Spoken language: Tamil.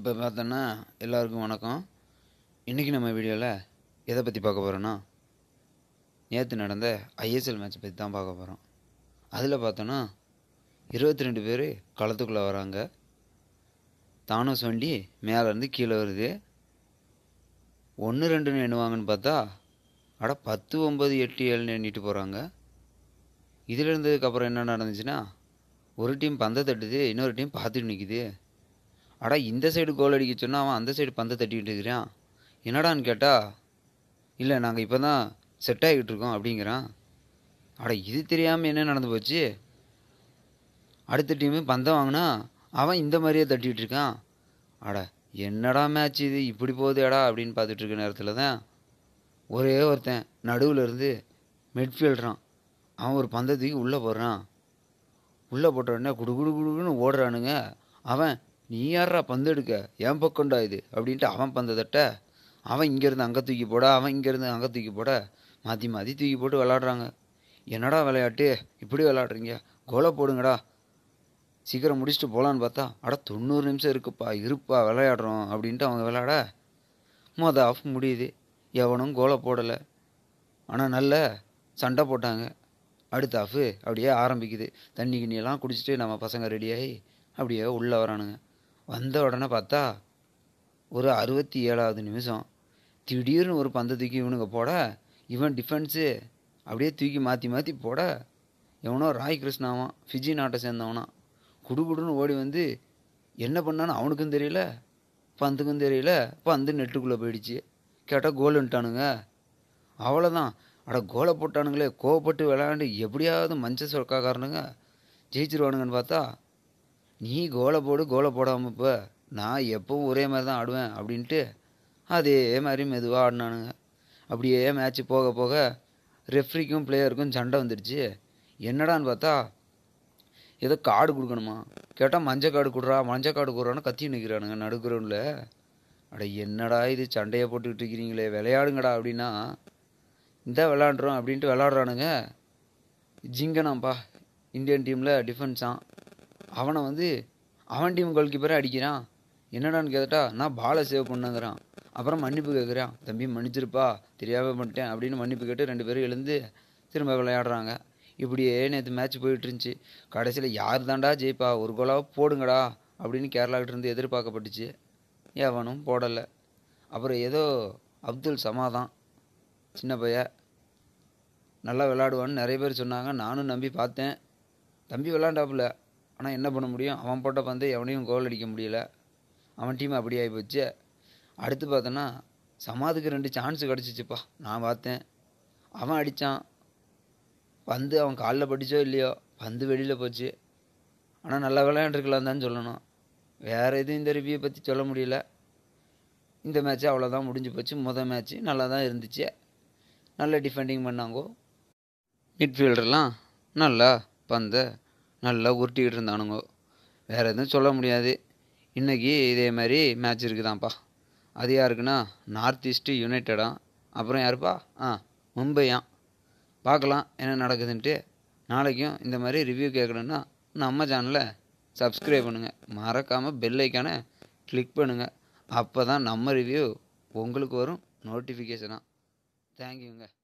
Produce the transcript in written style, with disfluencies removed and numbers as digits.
இப்போ பார்த்தோன்னா எல்லாருக்கும் வணக்கம். இன்றைக்கி நம்ம வீடியோவில் எதை பற்றி பார்க்க போகிறோன்னா, நேற்று நடந்த ஐஎஸ்எல் மேட்ச் பற்றி தான் பார்க்க போகிறோம். அதில் பார்த்தோன்னா 22 பேர் களத்துக்குள்ளே வராங்க. தானும் சொல்லி மேலேருந்து கீழே வருது. 1-2 எண்ணுவாங்கன்னு பார்த்தா 10, 9, 8, 7 எண்ணிட்டு போகிறாங்க. இதில் இருந்ததுக்கப்புறம் என்ன நடந்துச்சுன்னா, ஒரு டீம் பந்தை தட்டுது, இன்னொரு டீம் பார்த்துட்டு நிற்குது. இந்த சைடு கோல் அடிக்க சொன்னால் அவன் அந்த சைடு பந்தை தட்டிக்கிட்டு இருக்கிறான். என்னடான்னு கேட்டால், இல்லை நாங்கள் இப்போ தான் செட் ஆகிக்கிட்டு இருக்கோம் அப்படிங்கிறான். இது தெரியாமல் என்ன நடந்து போச்சு, அடுத்த டீமு பந்தை வாங்கினா அவன் இந்த மாதிரியே தட்டிகிட்டு இருக்கான். என்னடா மேட்ச் இது இப்படி போகுதேடா அப்படின்னு பார்த்துட்டு இருக்க நேரத்தில் தான் ஒரே ஒருத்தன் நடுவில் இருந்து மிட்ஃபீல்டரான். அவன் ஒரு பந்தை தூக்கி உள்ளே போடுறான். உள்ளே போட்ட உடனே குடு குடு குடுன்னு ஓடுறானுங்க. அவன், நீ யாரா பந்து எடுக்க, என் பக்கம்டா இது அப்படின்ட்டு அவன் பந்தை தட்ட, அவன் இங்கேருந்து அங்கே தூக்கி போட, அவன் இங்கேருந்து அங்கே தூக்கி போட, மாற்றி மாற்றி தூக்கி போட்டு விளாட்றாங்க. என்னடா விளையாட்டு இப்படி விளாட்றீங்க, கோலை போடுங்கடா, சீக்கிரம் முடிச்சுட்டு போகலான்னு பார்த்தா 90 நிமிஷம் இருக்குப்பா, இருப்பா விளையாடுறோம் அப்படின்ட்டு அவங்க விளையாட ஆஃப் முடியுது. எவனும் கோலை போடலை. ஆனால் நல்ல சண்டை போட்டாங்க. அடுத்த ஆஃபு அப்படியே ஆரம்பிக்குது. தண்ணி கிண்ணியெல்லாம் குடிச்சிட்டு நம்ம பசங்க ரெடியாகி அப்படியே உள்ளே வரானுங்க. வந்த உடனே பார்த்தா ஒரு 67வது நிமிஷம் திடீர்னு ஒரு பந்தை தூக்கி இவனுங்க போட, இவன் டிஃபென்ஸு அப்படியே தூக்கி மாற்றி மாற்றி போட, எவனோ ராய் கிருஷ்ணாவான், ஃபிஜி நாட்டை சேர்ந்தவனா, குடுகுடுன்னு ஓடி வந்து என்ன பண்ணான்னு அவனுக்கும் தெரியல, பந்துக்கும் தெரியல. பந்து நெட்டுக்குள்ளே போயிடுச்சு. கேட்டால் கோலுன்ட்டானுங்க. அவ்வளோதான். கோலை போட்டானுங்களே, கோவப்பட்டு விளையாண்டு எப்படியாவது சொற்காக்காரனுங்க ஜெயிச்சிருவானுங்கன்னு பார்த்தா, நீ கோலை போடு, கோலை போடாமல் இப்போ நான் எப்பவும் ஒரே மாதிரி தான் ஆடுவேன் அப்படின்ட்டு அதே மாதிரி மெதுவாக ஆடினானுங்க. அப்படியே மேட்ச்சு போக போக ரெஃப்ரிக்கும் பிளேயருக்கும் சண்டை வந்துடுச்சு. என்னடான்னு பார்த்தா, ஏதோ கார்டு கொடுக்கணுமா, கேட்டால் மஞ்சள் கார்டு கொடுறான்னு கத்தி நிற்கிறானுங்க நடு கிரவுண்டில். என்னடா இது சண்டையை போட்டுக்கிட்டு இருக்கிறீங்களே, விளையாடுங்கடா அப்படின்னா, இந்த விளாண்டுறோம் அப்படின்ட்டு விளாட்றானுங்க. ஜிங்கனாம்பா இந்தியன் டீமில் டிஃபென்ஸான். அவனை வந்து அவன் டீம் கோல் கீப்பரை அடிக்கிறான். என்னடான்னு கேட்டா, நான் பாலை சேவ் பண்ணுங்கிறான். அப்புறம் மன்னிப்பு கேட்குறான். தம்பி மன்னிச்சிருப்பா, தெரியாமல் பண்ணிட்டேன் அப்படின்னு மன்னிப்பு கேட்டு 2 பேரும் எழுந்து திரும்ப விளையாடுறாங்க. இப்படியே நேற்று மேட்ச் போயிட்டு இருந்துச்சு. கடைசியில் யார் தாண்டா ஜெயிப்பா, ஒரு கோலாக போடுங்கடா அப்படின்னு கேரளாக்கிட்டேருந்து எதிர்பார்க்கப்பட்டுச்சு. எவனும் போடலை. அப்புறம் ஏதோ அப்துல் சமாதான், சின்ன பையன், நல்லா விளாடுவான்னு நிறைய பேர் சொன்னாங்க. நானும் நம்பி பார்த்தேன். தம்பி விளாண்டாப்புல. ஆனால் என்ன பண்ண முடியும், அவன் போட்ட பந்து எவனையும் கோல் அடிக்க முடியல. அவன் டீம் அப்படி ஆகி போச்சு. அடுத்து பார்த்தோன்னா சமாதுக்கு 2 சான்ஸ் கிடச்சிச்சுப்பா. நான் பார்த்தேன். அவன் அடித்தான். பந்து அவன் காலில் பட்டுச்சோ இல்லையோ, பந்து வெளியில் போச்சு. ஆனால் நல்லா விளையாண்டுருக்கலாம் தான் சொல்லணும். வேறு எதுவும் இந்த ரிவ்யூ பற்றி சொல்ல முடியல. இந்த மேட்ச்சு அவ்வளோதான், முடிஞ்சு போச்சு. முதல் மேட்ச்சு நல்லா தான் இருந்துச்சு. நல்ல டிஃபெண்டிங் பண்ணாங்கோ. மிட்ஃபீல்டர்லாம் நல்லா பந்தை நல்லா உருட்டிக்கிட்டு இருந்தானுங்க. வேறு எதுவும் சொல்ல முடியாது. இன்றைக்கி இதே மாதிரி மேட்ச் இருக்குதான்ப்பா. அது யாருக்குன்னா நார்த் ஈஸ்ட்டு யுனைட்டடாம். அப்புறம் யாருப்பா, மும்பையாம். பார்க்கலாம் என்ன நடக்குதுன்ட்டு. நாளைக்கும் இந்த மாதிரி ரிவ்யூ கேட்கணுன்னா நம்ம சேனலை சப்ஸ்கிரைப் பண்ணுங்கள். மறக்காமல் பெல் ஐக்கானை கிளிக் பண்ணுங்கள். அப்போ தான் நம்ம ரிவ்யூ உங்களுக்கு வரும் நோட்டிஃபிகேஷனாக. தேங்க்யூங்க.